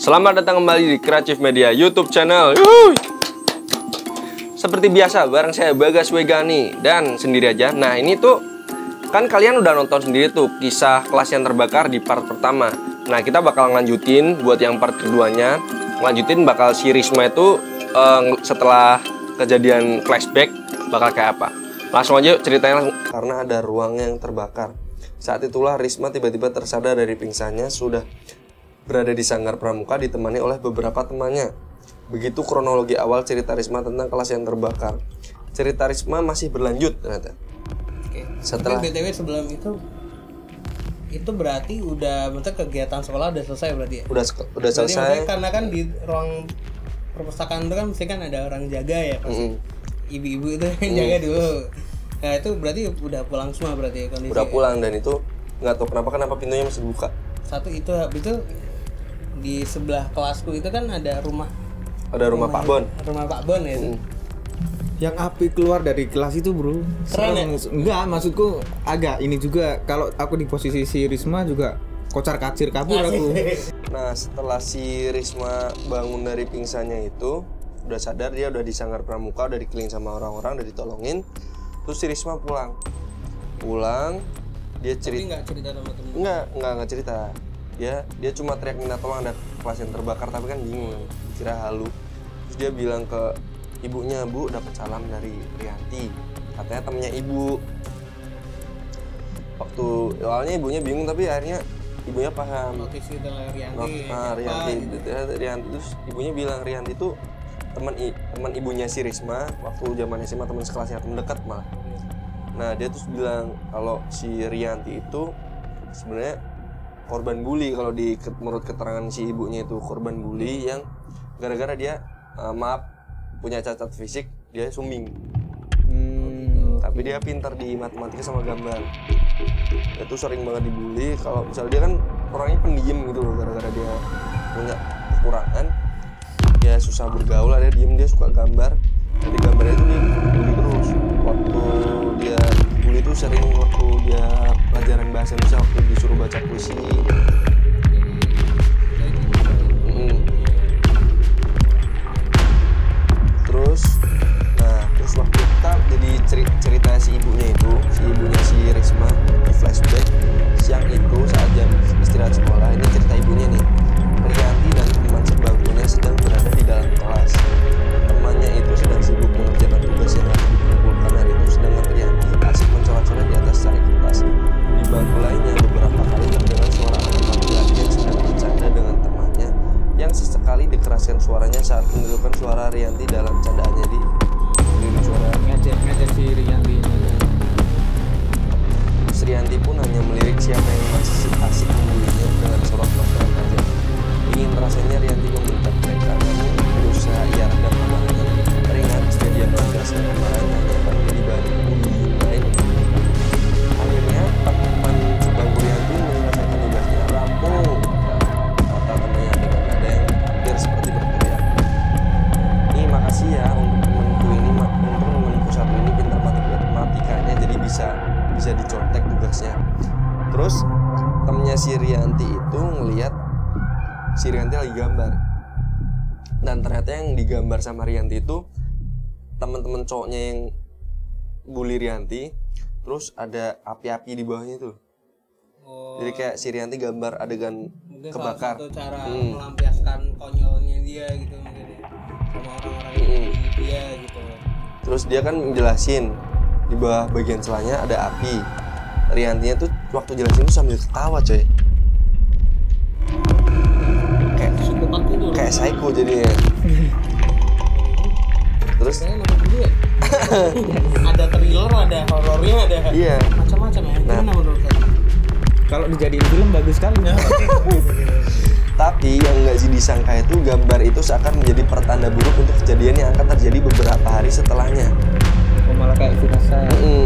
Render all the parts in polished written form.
Selamat datang kembali di Kreatif Media YouTube channel. Yuhuy. Seperti biasa, bareng saya Bagas Wegani dan sendiri aja. Nah, ini tuh kan kalian udah nonton sendiri tuh kisah kelas yang terbakar di part pertama. Nah, kita bakal ngelanjutin buat yang part keduanya. Ngelanjutin bakal si Risma itu setelah kejadian flashback bakal kayak apa. Langsung aja ceritanya langsung. Karena ada ruang yang terbakar. Saat itulah Risma tiba-tiba tersadar dari pingsannya, sudah berada di sanggar pramuka ditemani oleh beberapa temannya. Begitu kronologi awal cerita Risma tentang kelas yang terbakar. Cerita Risma masih berlanjut ternyata. Oke. Setelah tapi BTW sebelum itu berarti udah bentuk kegiatan sekolah udah selesai berarti ya? Udah selesai. Karena kan di ruang perpustakaan itu kan mesti kan ada orang jaga ya pasti. Ibu-ibu itu yang jaga dulu. Nah, itu berarti udah pulang semua berarti ya kondisi. Udah pulang dan itu nggak tahu kenapa pintunya masih dibuka. Satu itu habis itu di sebelah kelasku itu kan ada rumah Pak Bon. Rumah Pak Bon ya. Yang api keluar dari kelas itu, bro. Keren ya? Enggak, maksudku agak ini juga. Kalau aku di posisi si Risma juga kocar-kacir kabur aku. Nah, setelah si Risma bangun dari pingsannya itu, udah sadar, dia udah di sanggar pramuka, udah dikeliling sama orang-orang, udah ditolongin. Terus si Risma pulang, dia cerita. Tapi nggak cerita sama temen. Nggak cerita. Dia cuma teriak minta tolong, ada kelas yang terbakar, tapi kan bingung, kira halu. Terus dia bilang ke ibunya, "Bu, dapat salam dari Rianti," katanya temennya ibu. Waktu awalnya ibunya bingung, tapi akhirnya ibunya paham. Notis itu lah Rianti. Rianti gitu. Terus ibunya bilang Rianti itu teman ibunya si Risma waktu zaman SMA, teman sekelasnya, teman dekat malah. Nah, dia terus bilang kalau si Rianti itu sebenarnya korban bully. Kalau menurut keterangan si ibunya itu korban bully yang gara-gara dia punya cacat fisik, dia sumbing. Tapi dia pintar di matematika sama gambar. Dia tuh sering banget dibully. Kalau misalnya dia kan orangnya pendiam gitu loh, gara-gara dia punya kekurangan, dia susah bergaul, dia diem, dia suka gambar. Jadi gambarnya itu dia bully terus. Waktu dia bully itu sering waktu dia pelajaran bahasa Indonesia, waktu disuruh baca puisi. Terus waktu kita jadi cerita si ibunya si Risma di flashback siang itu saat jam istirahat sekolah. Ini cerita ibunya nih. Rianti dan teman sebangkunya sedang berada di dalam kelas. Temannya itu sedang sibuk mengerjakan tugas yang harus dikumpulkan hari itu, sedangkan Rianti asik mencoret-coret di atas cari kertas. Di bangku lainnya beberapa kali terdengar suara anak laki-laki yang sedang bercanda dengan temannya, yang sesekali dikeraskan suaranya saat menirukan suara Rianti dalam candaannya. Di suara ngajar si Rianti. Rianti pun hanya melirik siapa yang masih asik membulinya dengan sorot mata tajam. Ingin rasanya Rianti membentak mereka, namun berusaha ia redam amarahnya. Teringat kejadian melampiaskan kemarahannya hanya akan menjadi bahan bullying lain. Akhirnya teman sebangku Rianti menyelesaikan tugasnya. "Rampung," kata temannya dengan nada yang hampir seperti berteriak. "Ini makasih ya untuk temanku satu ini pintar matematikanya, jadi bisa dicontek tugasnya." Terus temennya si Rianti itu ngelihat si Rianti lagi gambar, dan ternyata yang digambar sama Rianti itu teman-teman cowoknya yang bully Rianti. Terus ada api-api di bawahnya tuh. Jadi kayak si Rianti gambar adegan mungkin kebakar. salah satu cara melampiaskan konyolnya dia gitu mungkin ya, sama orang-orang dia gitu. Terus dia kan menjelasin di bawah bagian celahnya ada api. Riantinya tuh waktu jelasin tuh sambil ketawa, coy. Kayak psycho jadinya. Terus ada thriller, ada horornya, ada macam-macam ya. Gimana menurut kamu? Kalau dijadiin film bagus sekali. Tapi yang nggak disangka itu gambar itu seakan menjadi pertanda buruk untuk kejadian yang akan terjadi beberapa hari setelahnya. Malah kayak firasat.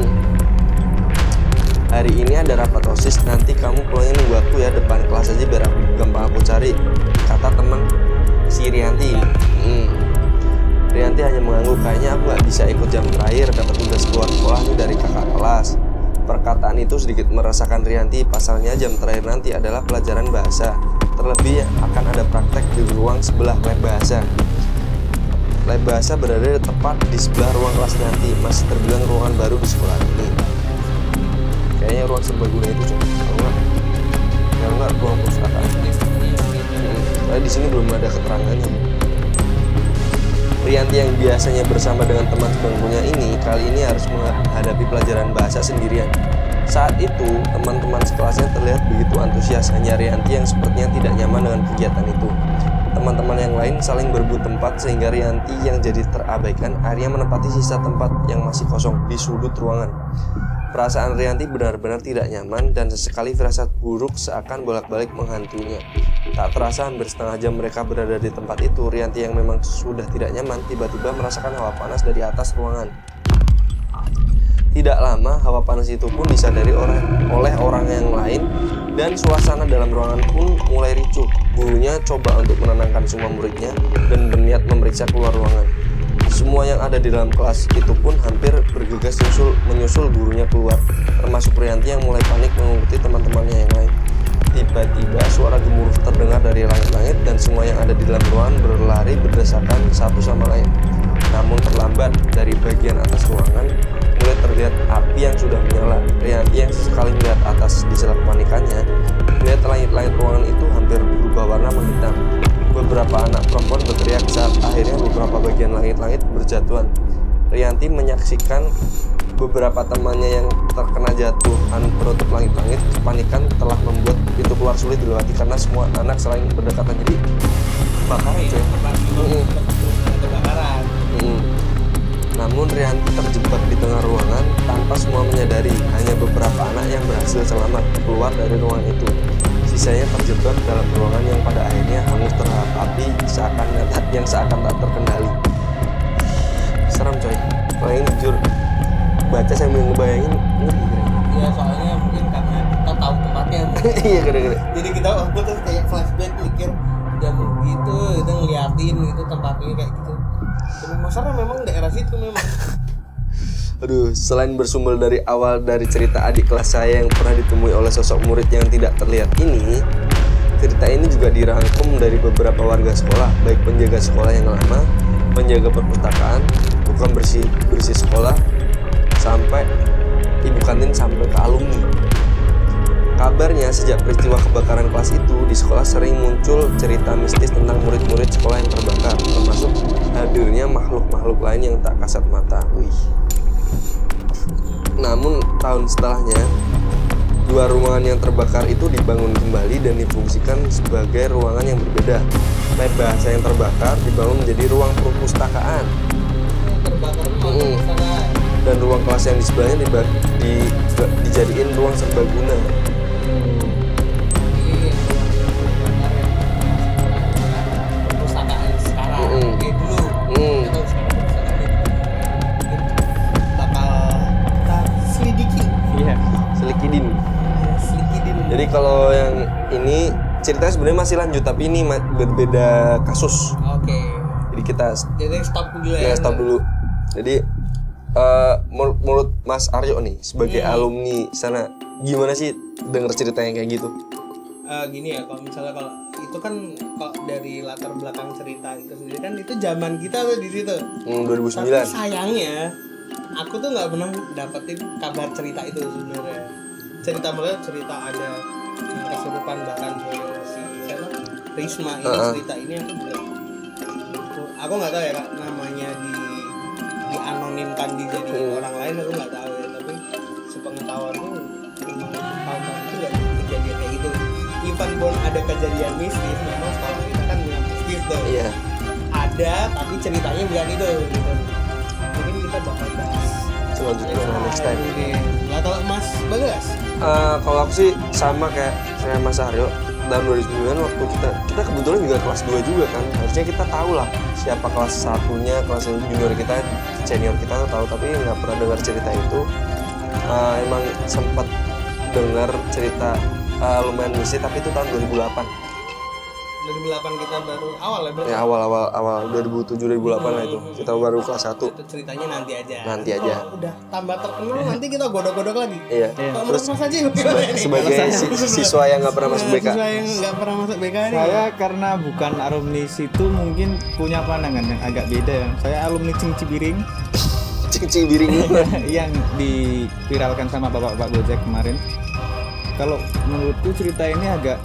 "Hari ini ada rapat OSIS, nanti kamu pulangnya nunggu aku ya depan kelas aja biar gampang aku cari," kata teman si Rianti. Rianti hanya mengangguk, "Kayaknya aku nggak bisa ikut jam terakhir, dapat tugas keluar sekolah nih dari kakak kelas." Perkataan itu sedikit meresahkan Rianti, pasalnya jam terakhir nanti adalah pelajaran bahasa. Terlebih akan ada praktek di ruang sebelah lab bahasa. Lab bahasa berada tepat di sebelah ruang kelas Rianti, masih terbilang ruangan baru di sekolah ini. Kayaknya ruang serbaguna itu cuma kalau nggak ruang perpustakaan. Soalnya di sini belum ada keterangannya. Rianti yang biasanya bersama dengan teman sebangkunya ini kali ini harus menghadapi pelajaran bahasa sendirian. Saat itu, teman-teman sekelasnya terlihat begitu antusias, hanya Rianti yang sepertinya tidak nyaman dengan kegiatan itu. Teman-teman yang lain saling berebut tempat sehingga Rianti yang jadi terabaikan akhirnya menempati sisa tempat yang masih kosong di sudut ruangan. Perasaan Rianti benar-benar tidak nyaman dan sesekali firasat buruk seakan bolak-balik menghantuinya. Tak terasa hampir setengah jam mereka berada di tempat itu, Rianti yang memang sudah tidak nyaman tiba-tiba merasakan hawa panas dari atas ruangan. Tidak lama, hawa panas itu pun disadari oleh orang yang lain dan suasana dalam ruangan pun mulai ricuh. Gurunya coba untuk menenangkan semua muridnya dan berniat memeriksa keluar ruangan. Semua yang ada di dalam kelas itu pun hampir bergegas menyusul gurunya keluar, termasuk Rianti yang mulai panik mengikuti teman-temannya yang lain. Tiba-tiba suara gemuruh terdengar dari langit-langit dan semua yang ada di dalam ruangan berlari berdesakan satu sama lain. Namun terlambat, dari bagian atas ruangan mulai terlihat api yang sudah menyala. Rianti yang sekali melihat atas di sela kepanikannya, melihat langit-langit ruangan itu hampir berubah warna menghitam. Beberapa anak perempuan berteriak saat akhirnya beberapa bagian langit-langit berjatuhan. Rianti menyaksikan beberapa temannya yang terkena jatuhan penutup langit-langit. Kepanikan telah membuat pintu keluar sulit dilewati karena semua anak saling berdekatan. Jadi kebakaran coy. Namun Rianti terjebak di tengah ruangan tanpa semua menyadari. Hanya beberapa anak yang berhasil selamat keluar dari ruangan itu. Sisanya terjebak dalam ruangan yang pada akhirnya hangus terhadap api yang seakan tak terkendali. Serem coy. Kalau ini jujur baca sambil ngebayangin ngeri. Ya soalnya mungkin karena kita tahu tempatnya. Iya gede-gede. Jadi kita waktu itu kayak flashback mikir jam gitu, kita ngeliatin gitu tempatnya kayak gitu. Memang serem memang daerah situ memang. Aduh, selain bersumber dari awal dari cerita adik kelas saya yang pernah ditemui oleh sosok murid yang tidak terlihat ini, cerita ini juga dirangkum dari beberapa warga sekolah, baik penjaga sekolah yang lama, penjaga perpustakaan, tukang bersih sekolah, sampai ibu kantin sampai ke alumni. Kabarnya sejak peristiwa kebakaran kelas itu di sekolah sering muncul cerita mistis tentang murid-murid sekolah yang terbakar, termasuk hadirnya makhluk-makhluk lain yang tak kasat mata. Wih. Namun tahun setelahnya, dua ruangan yang terbakar itu dibangun kembali dan difungsikan sebagai ruangan yang berbeda. Lab bahasa yang terbakar dibangun menjadi ruang perpustakaan. Dan ruang kelas yang di sebelahnya dijadiin ruang serbaguna. Perpustakaan sekarang kayak dulu. Atau sekarang bakal kita selidiki. Iya. Selikidin. Selidiki. Jadi kalau yang ini ceritanya sebenarnya masih lanjut tapi ini berbeda kasus. Oke. Jadi kita stop dulu ya. Ya stop dulu. Jadi menurut Mas Aryo nih sebagai alumni sana gimana sih denger cerita yang kayak gitu? Gini ya, kalau misalnya kalau itu kan kalau dari latar belakang cerita itu sendiri kan itu zaman kita tuh di situ. 2009. Tapi sayangnya aku tuh nggak pernah dapetin kabar cerita itu sebenarnya. Cerita ada kesurupan bahkan si siapa? Risma ini cerita ini aku juga. Aku nggak tahu ya Kak, namanya dianonimkan dijadiin orang lain aku nggak tahu ya, tapi sepengetahuanku memang tahun-tahun itu nggak kejadian kayak gitu. Even pun ada kejadian mistis, memang sekolah kita kan punya mistis tuh. Iya. Ada, tapi ceritanya bukan itu gitu. Mungkin kita bakal bahas Selanjutnya next time. Nah kalau Mas Bagas? Kalau aku sih sama kayak Mas Aryo. Tahun 2009 waktu kita kebetulan juga kelas 2 juga kan, harusnya kita tahu lah siapa kelas satunya, kelas junior kita, senior kita tuh tahu, tapi nggak pernah dengar cerita itu. Emang sempat dengar cerita lumayan mistis tapi itu tahun 2008. 2008 kita baru awal ya berarti. Ya awal 2007 2008 lah itu. Kita baru kelas 1. Itu ceritanya nanti aja. Nanti aja. Kalau udah tambah terkenal nanti kita godok-godok lagi. Iya. Kalau Terus menurut Mas Haji gimana nih? sebagai siswa yang nggak pernah masuk BK. Siswa yang nggak pernah masuk BK nih. Saya karena bukan alumni situ mungkin punya pandangan yang agak beda ya. Saya alumni Cibiring Cing biring. yang diviralkan sama bapak-bapak Gojek kemarin. Kalau menurutku cerita ini agak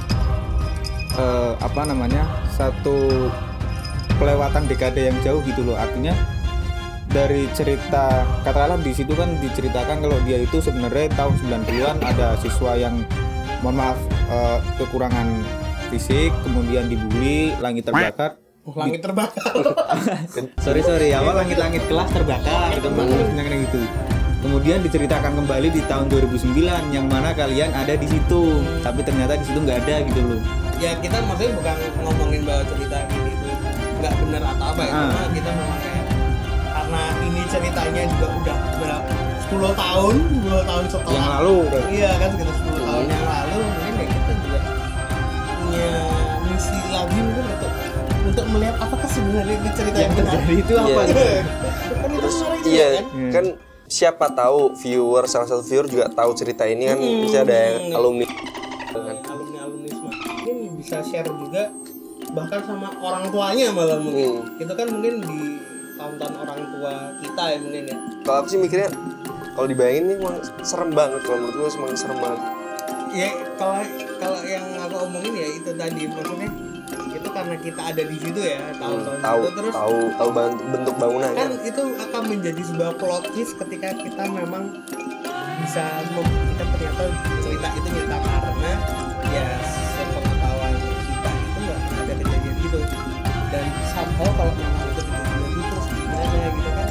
satu kelewatan dekade yang jauh gitu loh. Artinya dari cerita katakanlah di situ kan diceritakan kalau dia itu sebenarnya tahun 90-an ada siswa yang mohon maaf kekurangan fisik, kemudian dibully, langit terbakar. Langit terbakar. sorry awal langit kelas terbakar gitu. Kemudian diceritakan kembali di tahun 2009 yang mana kalian ada di situ, tapi ternyata di situ nggak ada gitu loh. Ya kita maksudnya bukan ngomongin bahwa cerita ini itu nggak benar atau apa ya, cuma kita memang kayak karena ini ceritanya juga udah berapa 10 tahun setelah Yang lalu. Iya kan sekitar 10 tahun yang lalu, mungkin ya kita juga punya misi lagi mungkin untuk melihat apakah sebenarnya ini cerita yang benar. Jadi itu apa? Iya. Gitu? Kan itu menarik juga Iya, kan. kan siapa tahu salah satu viewer juga tahu cerita ini kan bisa ada yang alumni kan. Alumni semua mungkin bisa share juga bahkan sama orang tuanya malah mungkin. Itu kan mungkin di tonton orang tua kita ya mungkin ya. Kalau aku sih mikirnya kalau dibayangin ini emang serem banget, kalau menurut gue emang serem banget. Ya kalau yang aku omongin ya itu tadi, maksudnya itu karena kita ada di situ ya tahun-tahun itu, terus tahu bentuk bangunan kan itu akan menjadi sebuah plot twist ketika kita memang bisa membuktikan ternyata cerita itu nyata karena ya sepengetahuan kita itu nggak ada kejadian gitu, dan somehow kalau memang itu kejadian itu terus gimana gitu kan,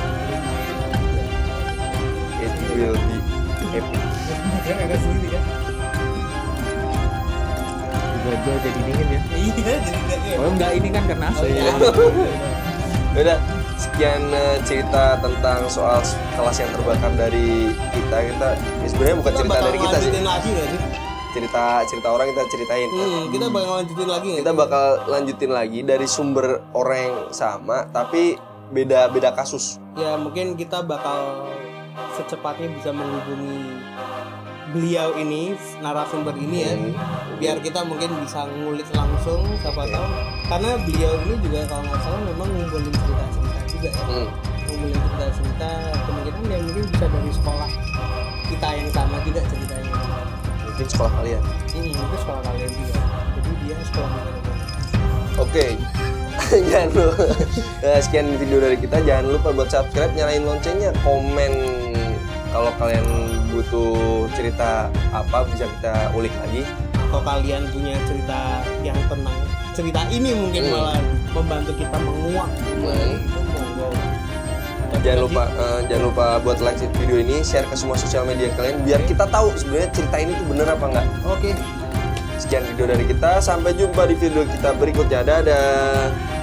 it will be epic. agak sendiri kan. Gua jadi dingin ya. Iya jadi enggak. Oh enggak, ini kan karena AC. Udah sekian cerita tentang soal kelas yang terbakar dari kita ya sebenarnya bukan cerita dari kita sih. Lagi nggak sih? cerita orang kita ceritain. Kita bakal lanjutin lagi nggak? Kita bakal lanjutin lagi dari sumber orang yang sama tapi beda kasus. Ya mungkin kita bakal secepatnya bisa menghubungi beliau ini, narasumber ini ya, biar kita mungkin bisa ngulik langsung, siapa tahu karena beliau ini juga kalau nggak salah memang ngumpulin cerita-cerita juga ya, ngumpulin cerita-cerita, kemungkinan yang mungkin bisa dari sekolah kita yang sama juga ceritanya, Mungkin sekolah kalian. Mungkin sekolah kalian juga, jadi dia sekolah kita. Oke. Jangan lupa. Sekian video dari kita, jangan lupa buat subscribe, nyalain loncengnya, komen kalau kalian butuh cerita apa bisa kita ulik lagi. Atau kalian punya cerita yang tentang cerita ini mungkin malah membantu kita menguak itu monggo. Jangan lupa buat like video ini, share ke semua sosial media kalian biar kita tahu sebenarnya cerita ini tuh bener apa enggak. Oke. Sekian video dari kita, sampai jumpa di video kita berikutnya. Dadah.